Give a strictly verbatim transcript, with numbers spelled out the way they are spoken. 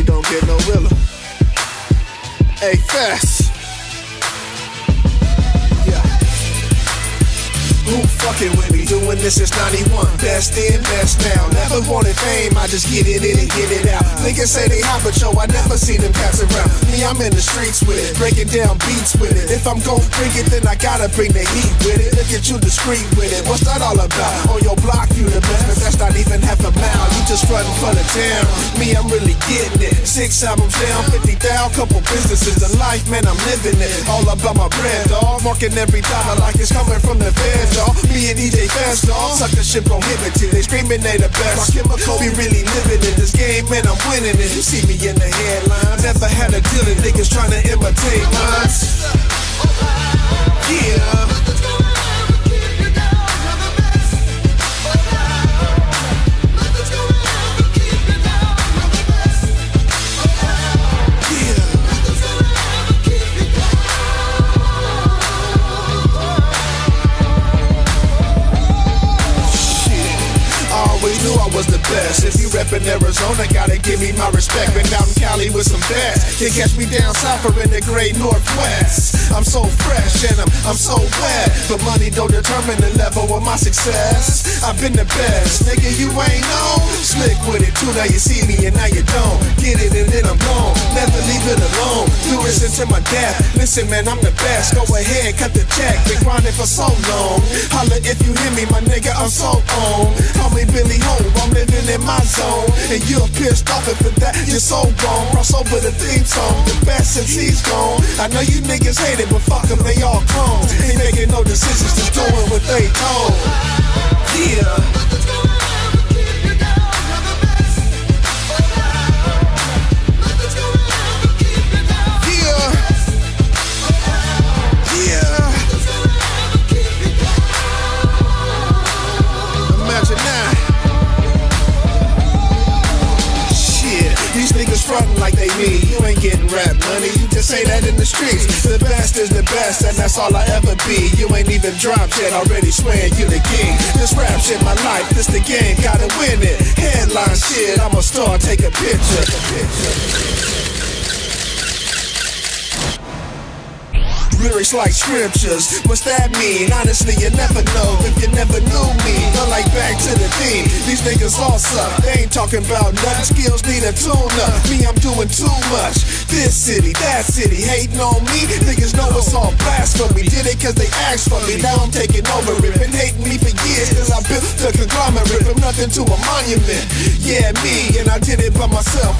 shit don't get no realer. Hey, fast. Yeah. Who fucking with me? Doing this since ninety-one. Best in, best now. Never wanted fame, I just get it in and get it out. Niggas say they hot, but yo, I never see them cats around. Me, I'm in the streets with it, breaking down beats with it. If I'm gon' bring it, then I gotta bring the heat with it. Look at you discreet with it. What's that all about? On your block, you the best, but that's not even half a mile. You just frontin' for the town. Me, I'm really getting it. Six albums down, fifty thousand, couple businesses. The life, man, I'm living it. All about my bread, dog. Marking every dollar like it's coming from the feds, dog. Me and D J Fast, dog. Sucker shit prohibited. They screaming they the best. Rockemical, we really living in this game, man, I'm winning it. You see me in the headlines. Never had a deal with niggas trying to imitate lines. Yeah. Was the best. If you reppin' Arizona, gotta give me my respect. Been out in Cali with some bats. Can't catch me down south or in the great Northwest. I'm so fresh and I'm, I'm so wet, but money don't determine the level of my success. I've been the best, nigga, you ain't know. Slick with it too, now you see me and now you don't. Get it and then I'm gone, never leave it alone. Do this until my death. Listen, man, I'm the best. Go ahead, cut the check. Been grinding for so long. Holla if you hear me, my nigga, I'm so on. Call me Billy Ho, I'm living in my zone. And you're pissed off, and for that, you're so wrong. Cross over the theme song, the best since he's gone. I know you niggas hate it, but fuck them, they all clones. Ain't making no decisions, just doing what they told. Yeah. Frontin' like they me, you ain't getting rap money. You just say that in the streets. The best is the best, and that's all I ever be. You ain't even dropped yet, already swearing you the king. This rap shit, my life, this the game, gotta win it. Headline shit, I'm a star, take a picture. Lyrics like scriptures, what's that mean? Honestly, you never know if you never knew me. But like back to the theme, these niggas all suck. They ain't talking about nothing, skills need a tune-up. Me, I'm doing too much. This city, that city, hating on me. Niggas know it's all blasphemy. Did it cause they asked for me, now I'm taking over it. Been hating me for years, cause I built the conglomerate from nothing to a monument. Yeah, me, and I did it by myself.